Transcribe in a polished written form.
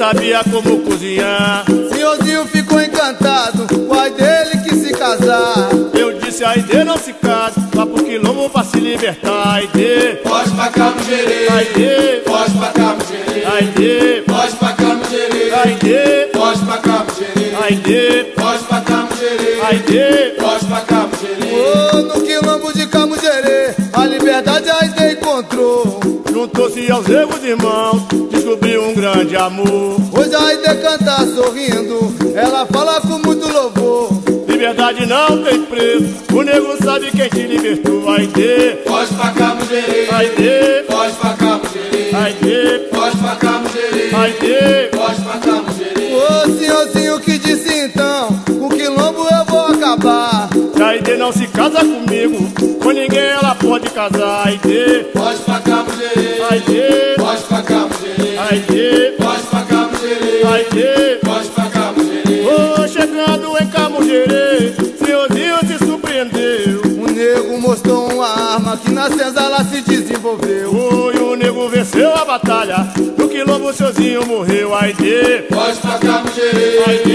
sabia como cozinhar. Senhorzinho ficou encantado, o pai dele quis se casar. Eu disse, Aide, não se case, vá pro quilombo pra se libertar. Aide, foge pra cá, Mugerê. Aide, Foge pra cá, Mugerê. Aide, Foge pra cá, Mugerê. Aide, Foge pra cá, Mugerê. Aide, Foge pra cá, Mugerê. Aide, Foge pra cá, Mugerê. Oh, no quilombo de Camugerê, a liberdade a Aide encontrou. Juntou-se aos erros irmãos, descobriu um grande amor. Hoje a Aide canta sorrindo, ela fala com muito louvor. Liberdade não tem preço, o negro sabe quem te libertou. Aide, foge pra cá, Mugerê. Aide, Foge pra cá, Mugerê. Aide, Foge pra cá, Mugerê. Aide, Foge pra cá, Mugerê. Ô senhorzinho que disse então, com quilombo eu vou acabar. Se a Aide não se casa comigo, com ninguém ela pode casar. Aide, Foge pra cá, Mugerê. Aide, Foge pra cá, Mugerê. Aide, Foge pra cá, Mugerê. Aide, Foge pra cá, Mugerê. oh, chegando em Camugerê, senhorzinho se surpreendeu. O nego mostrou uma arma que na senzala se desenvolveu. Foi o nego venceu a batalha, no quilombo o senhorzinho morreu. Aide, Foge pra cá, Mugerê.